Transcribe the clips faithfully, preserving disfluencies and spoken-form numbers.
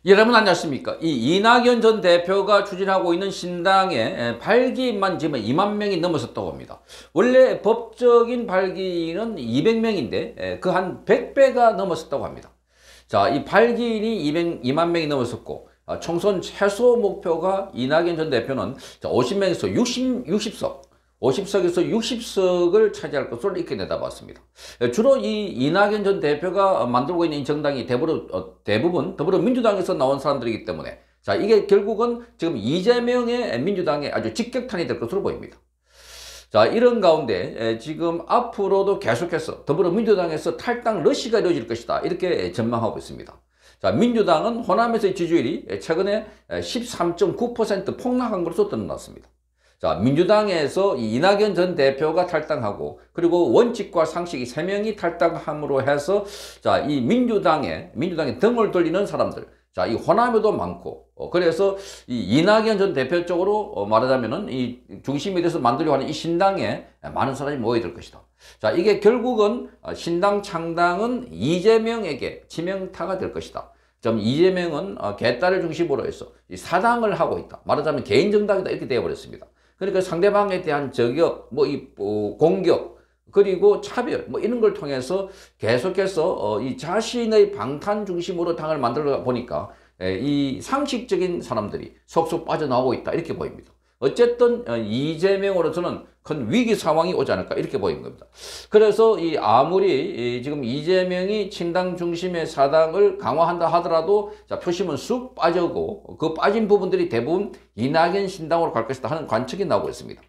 여러분 안녕하십니까? 이 이낙연 전 대표가 추진하고 있는 신당의 발기인만 지금 이만 명이 넘어섰다고 합니다. 원래 법적인 발기인은 이백 명인데 그 한 백 배가 넘어섰다고 합니다. 자, 이 발기인이 이만 명이 넘어섰고 총선 최소 목표가 이낙연 전 대표는 오십 명에서 육십, 육십 석 오십 석에서 육십 석을 차지할 것으로 이렇게 내다봤습니다. 주로 이 이낙연 전 대표가 만들고 있는 이 정당이 대부분, 대부분 더불어민주당에서 나온 사람들이기 때문에 자, 이게 결국은 지금 이재명의 민주당의 아주 직격탄이 될 것으로 보입니다. 자, 이런 가운데 지금 앞으로도 계속해서 더불어민주당에서 탈당 러시가 이루어질 것이다. 이렇게 전망하고 있습니다. 자, 민주당은 호남에서의 지지율이 최근에 십삼 점 구 퍼센트 폭락한 것으로 드러났습니다. 자, 민주당에서 이낙연 전 대표가 탈당하고 그리고 원칙과 상식이 세 명이 탈당함으로 해서 자, 이 민주당에 민주당에 등을 돌리는 사람들, 자, 이 호남에도 많고 어, 그래서 이 이낙연 전 대표 쪽으로 어, 말하자면은 이 중심이 돼서 만들려고 하는 이 신당에 많은 사람이 모여들 것이다. 자, 이게 결국은 신당 창당은 이재명에게 치명타가 될 것이다. 좀 이재명은 어, 개딸을 중심으로 해서 이 사당을 하고 있다. 말하자면 개인 정당이다 이렇게 되어버렸습니다. 그러니까 상대방에 대한 저격, 뭐 이 어, 공격, 그리고 차별, 뭐 이런 걸 통해서 계속해서 어, 이 자신의 방탄 중심으로 당을 만들어 보니까 에, 이 상식적인 사람들이 속속 빠져나오고 있다 이렇게 보입니다. 어쨌든 어, 이재명으로서는 큰 위기 상황이 오지 않을까 이렇게 보이는 겁니다. 그래서 이 아무리 이 지금 이재명이 친당 중심의 사당을 강화한다 하더라도 자, 표심은 쑥 빠져고 그 빠진 부분들이 대부분 이낙연 신당으로 갈 것이다 하는 관측이 나오고 있습니다.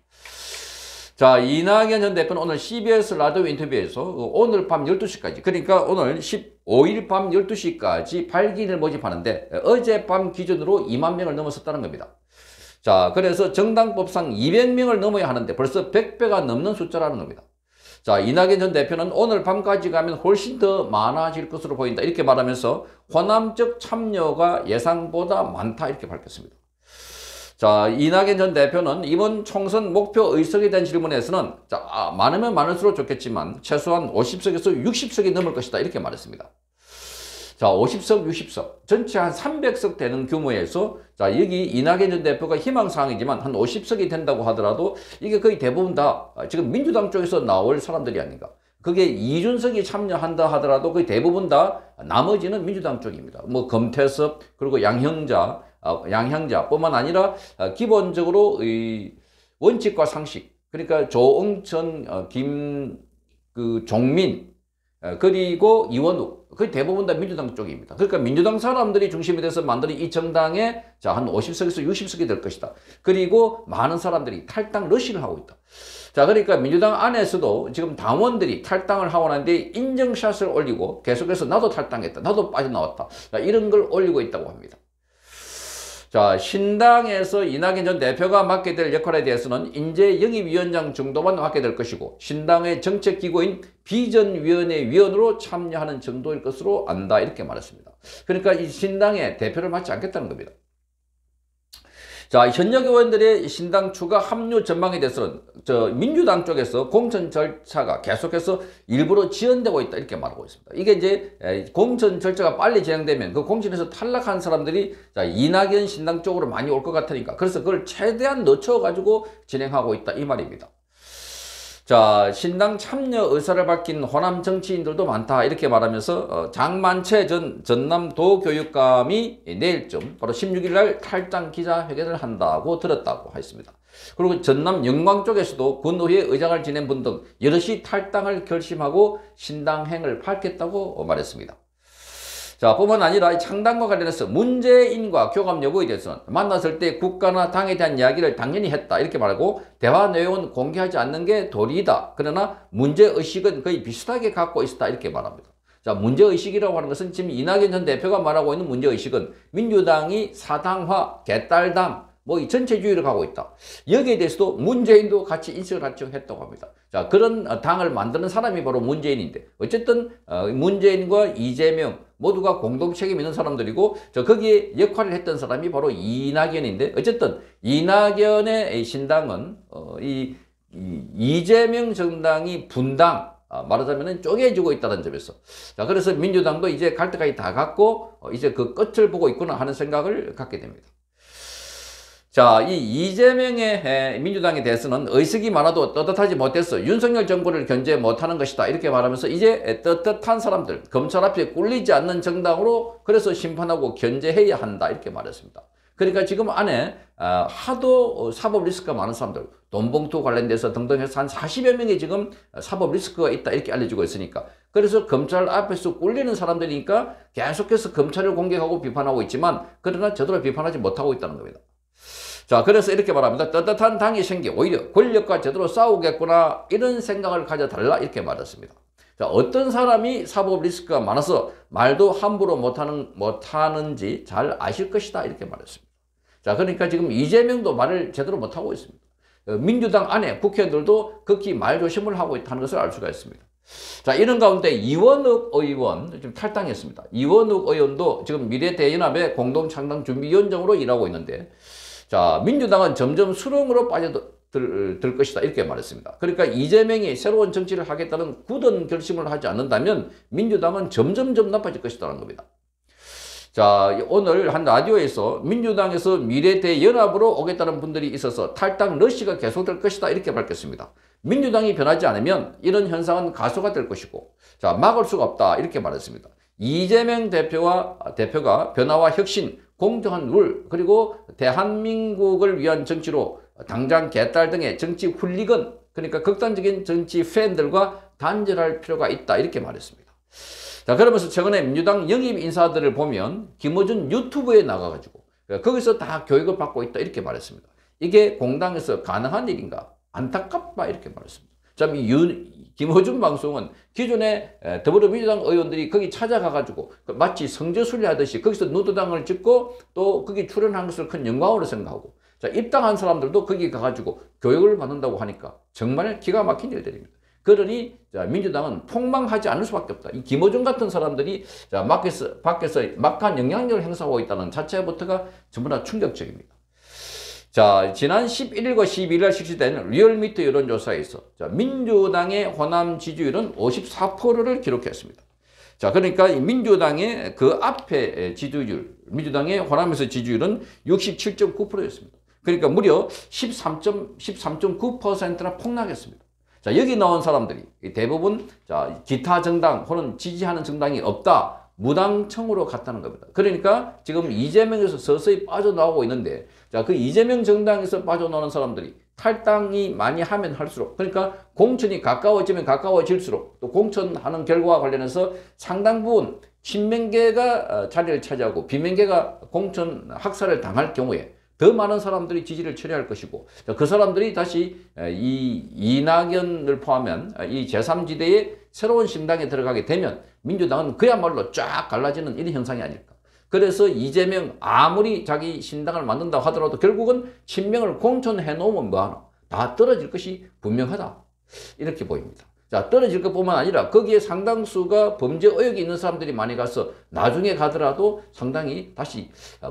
자, 이낙연 전 대표는 오늘 씨비에스 라디오 인터뷰에서 오늘 밤 열두 시까지 그러니까 오늘 십오 일 밤 열두 시까지 발기인을 모집하는데 어젯밤 기준으로 이만 명을 넘어섰다는 겁니다. 자, 그래서 정당법상 이백 명을 넘어야 하는데 벌써 백 배가 넘는 숫자라는 겁니다. 자, 이낙연 전 대표는 오늘 밤까지 가면 훨씬 더 많아질 것으로 보인다. 이렇게 말하면서 호남적 참여가 예상보다 많다. 이렇게 밝혔습니다. 자, 이낙연 전 대표는 이번 총선 목표 의석에 대한 질문에서는 자, 아, 많으면 많을수록 좋겠지만 최소한 오십 석에서 육십 석이 넘을 것이다. 이렇게 말했습니다. 자, 오십 석, 육십 석, 전체 한 삼백 석 되는 규모에서 자, 여기 이낙연 전 대표가 희망사항이지만 한 오십 석이 된다고 하더라도 이게 거의 대부분 다 지금 민주당 쪽에서 나올 사람들이 아닌가. 그게 이준석이 참여한다 하더라도 거의 대부분 다 나머지는 민주당 쪽입니다. 뭐 검태섭 그리고 양형자, 양형자 뿐만 아니라 기본적으로 이 원칙과 상식, 그러니까 조응천, 김, 그 종민, 그리고 이원욱, 거의 대부분 다 민주당 쪽입니다. 그러니까 민주당 사람들이 중심이 돼서 만드는 이 정당에 자, 한 오십 석에서 육십 석이 될 것이다. 그리고 많은 사람들이 탈당 러시를 하고 있다. 자, 그러니까 민주당 안에서도 지금 당원들이 탈당을 하고 나는데 인증샷을 올리고 계속해서 나도 탈당했다. 나도 빠져나왔다. 자, 이런 걸 올리고 있다고 합니다. 자, 신당에서 이낙연 전 대표가 맡게 될 역할에 대해서는 인재영입위원장 정도만 맡게 될 것이고 신당의 정책기구인 비전위원회 위원으로 참여하는 정도일 것으로 안다 이렇게 말했습니다. 그러니까 이 신당의 대표를 맡지 않겠다는 겁니다. 자, 현역 의원들의 신당 추가 합류 전망에 대해서는 저 민주당 쪽에서 공천 절차가 계속해서 일부러 지연되고 있다 이렇게 말하고 있습니다. 이게 이제 공천 절차가 빨리 진행되면 그 공천에서 탈락한 사람들이 자, 이낙연 신당 쪽으로 많이 올 것 같으니까 그래서 그걸 최대한 늦춰가지고 진행하고 있다 이 말입니다. 자, 신당 참여 의사를 밝힌 호남 정치인들도 많다 이렇게 말하면서 어, 장만채 전 전남도교육감이 내일쯤 바로 십육 일 날 탈당 기자회견을 한다고 들었다고 했습니다. 그리고 전남 영광 쪽에서도 군의회 의장을 지낸 분 등 여럿이 탈당을 결심하고 신당행을 밝혔다고 말했습니다. 자, 뿐만 아니라 창당과 관련해서 문재인과 교감 여부에 대해서는 만났을 때 국가나 당에 대한 이야기를 당연히 했다 이렇게 말하고 대화 내용은 공개하지 않는 게 도리이다. 그러나 문제의식은 거의 비슷하게 갖고 있었다 이렇게 말합니다. 자, 문제의식이라고 하는 것은 지금 이낙연 전 대표가 말하고 있는 문제의식은 민주당이 사당화, 개딸당 뭐 이 전체주의를 가고 있다. 여기에 대해서도 문재인도 같이 인식을 했다고 합니다. 자, 그런 당을 만드는 사람이 바로 문재인인데 어쨌든 문재인과 이재명 모두가 공동 책임 있는 사람들이고 저 거기에 역할을 했던 사람이 바로 이낙연인데 어쨌든 이낙연의 신당은 어, 이, 이 이재명 정당이 분당 아, 말하자면 쪼개지고 있다는 점에서. 자, 그래서 민주당도 이제 갈 때까지 다 갔고, 어, 이제 그 끝을 보고 있구나 하는 생각을 갖게 됩니다. 자, 이 이재명의 에, 민주당에 대해서는 의석이 많아도 떳떳하지 못해서 윤석열 정부를 견제 못하는 것이다. 이렇게 말하면서 이제 떳떳한 사람들, 검찰 앞에 꿀리지 않는 정당으로 그래서 심판하고 견제해야 한다. 이렇게 말했습니다. 그러니까 지금 안에 어, 하도 사법 리스크가 많은 사람들, 돈봉투 관련돼서 등등 해서 한 사십여 명이 지금 사법 리스크가 있다. 이렇게 알려지고 있으니까. 그래서 검찰 앞에서 꿀리는 사람들이니까 계속해서 검찰을 공격하고 비판하고 있지만 그러나 제대로 비판하지 못하고 있다는 겁니다. 자, 그래서 이렇게 말합니다. 떳떳한 당이 생기 오히려 권력과 제대로 싸우겠구나 이런 생각을 가져달라 이렇게 말했습니다. 자, 어떤 사람이 사법 리스크가 많아서 말도 함부로 못하는, 못하는지 잘 아실 것이다 이렇게 말했습니다. 자, 그러니까 지금 이재명도 말을 제대로 못하고 있습니다. 민주당 안에 국회의원들도 극히 말조심을 하고 있다는 것을 알 수가 있습니다. 자, 이런 가운데 이원욱 의원 지금 탈당했습니다. 이원욱 의원도 지금 미래대연합의 공동창당준비위원장으로 일하고 있는데 자, 민주당은 점점 수렁으로 빠져들 들 것이다 이렇게 말했습니다. 그러니까 이재명이 새로운 정치를 하겠다는 굳은 결심을 하지 않는다면 민주당은 점점점 나빠질 것이라는 겁니다. 자, 오늘 한 라디오에서 민주당에서 미래대연합으로 오겠다는 분들이 있어서 탈당 러시가 계속될 것이다 이렇게 밝혔습니다. 민주당이 변하지 않으면 이런 현상은 가속화될 것이고 자, 막을 수가 없다 이렇게 말했습니다. 이재명 대표와 대표가 변화와 혁신, 공정한 룰, 그리고 대한민국을 위한 정치로 당장 개딸 등의 정치 훌리건, 그러니까 극단적인 정치 팬들과 단절할 필요가 있다 이렇게 말했습니다. 자, 그러면서 최근에 민주당 영입 인사들을 보면 김어준 유튜브에 나가가지고 거기서 다 교육을 받고 있다 이렇게 말했습니다. 이게 공당에서 가능한 일인가? 안타깝다 이렇게 말했습니다. 참, 이 김어준 방송은 기존에 더불어민주당 의원들이 거기 찾아가가지고 마치 성저순례 하듯이 거기서 누드당을 찍고 또 거기 출연한 것을 큰 영광으로 생각하고 자, 입당한 사람들도 거기 가가지고 교육을 받는다고 하니까 정말 기가 막힌 일들입니다. 그러니 자, 민주당은 폭망하지 않을 수밖에 없다. 이 김어준 같은 사람들이 자, 밖에서, 밖에서 막한 영향력을 행사하고 있다는 자체부터가 전부 다 충격적입니다. 자, 지난 십일일과 십이일날 실시된 리얼미터 여론조사에서 자, 민주당의 호남 지지율은 오십사 퍼센트를 기록했습니다. 자, 그러니까 민주당의 그 앞에 지지율, 민주당의 호남에서 지지율은 육십칠 점 구 퍼센트였습니다. 그러니까 무려 십삼 점 구 퍼센트나 폭락했습니다. 자, 여기 나온 사람들이 대부분 자, 기타 정당 혹은 지지하는 정당이 없다. 무당청으로 갔다는 겁니다. 그러니까 지금 이재명에서 서서히 빠져나오고 있는데 자, 그 이재명 정당에서 빠져나오는 사람들이 탈당이 많이 하면 할수록 그러니까 공천이 가까워지면 가까워질수록 또 공천하는 결과와 관련해서 상당 부분 친명계가 자리를 차지하고 비명계가 공천 학살을 당할 경우에 더 많은 사람들이 지지를 처리할 것이고 그 사람들이 다시 이 이낙연을 포함한 이 제삼 지대의 새로운 신당에 들어가게 되면 민주당은 그야말로 쫙 갈라지는 이런 현상이 아닐까. 그래서 이재명 아무리 자기 신당을 만든다 하더라도 결국은 친명을 공천해 놓으면 뭐하노? 다 떨어질 것이 분명하다. 이렇게 보입니다. 자, 떨어질 것뿐만 아니라 거기에 상당수가 범죄 의혹이 있는 사람들이 많이 가서 나중에 가더라도 상당히 다시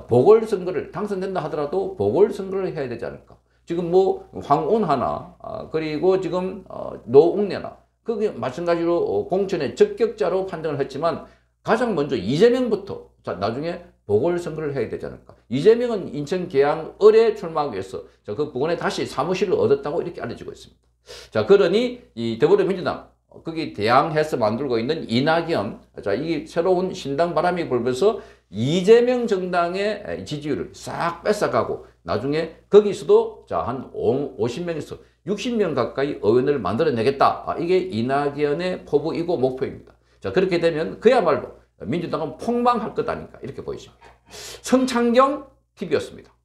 보궐선거를 당선된다 하더라도 보궐선거를 해야 되지 않을까. 지금 뭐 황운하나 그리고 지금 노웅래나 그게 마찬가지로 공천의 적격자로 판정을 했지만 가장 먼저 이재명부터 자, 나중에 보궐선거를 해야 되지 않을까. 이재명은 인천 계양 을에 출마하기 위해서 자, 그 부근에 다시 사무실을 얻었다고 이렇게 알려지고 있습니다. 자, 그러니 이 더불어민주당 거기 대항해서 만들고 있는 이낙연 자, 이 새로운 신당 바람이 불면서 이재명 정당의 지지율을 싹 뺏어가고 나중에 거기서도 자, 한 오십 명에서 육십 명 가까이 의원을 만들어내겠다. 아, 이게 이낙연의 포부이고 목표입니다. 자, 그렇게 되면 그야말로 민주당은 폭망할 것 아닌가 이렇게 보이십니다. 성창경 티비였습니다.